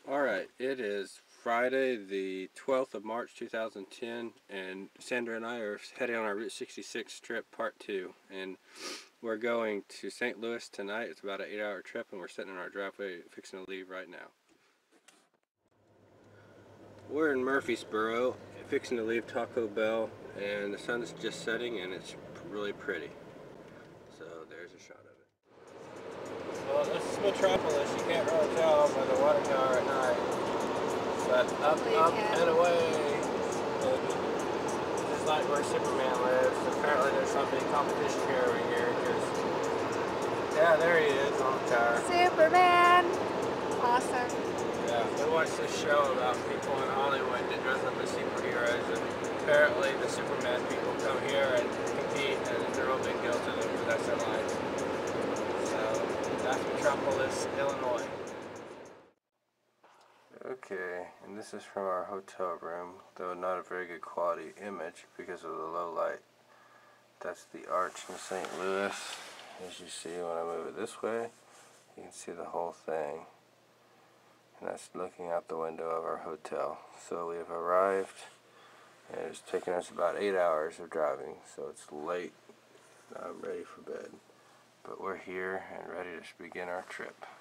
Alright, it is Friday the 12th of March 2010, and Sandra and I are heading on our Route 66 trip part 2, and we're going to St. Louis tonight. It's about an 8-hour trip, and we're sitting in our driveway fixing to leave right now. We're in Murfreesboro fixing to leave Taco Bell, and the sun's just setting and it's really pretty. So there's a shot of it. Well, this is Metropolis. You can't really tell by the water tower at night. But up and away. This is like where Superman lives. Apparently there's some big competition here every year. Yeah, there he is on the tower. Superman! Awesome. Yeah, we watched this show about people in Hollywood that dress up as superheroes, and apparently the Superman people come here and compete, and it's a real big deal to them because that's their life. So, that's Metropolis, Illinois. Okay, and this is from our hotel room, though not a very good quality image because of the low light. That's the arch in St. Louis. As you see, when I move it this way, you can see the whole thing. And that's looking out the window of our hotel. So we have arrived, and it's taken us about 8 hours of driving, so it's late. I'm ready for bed. But we're here and ready to begin our trip.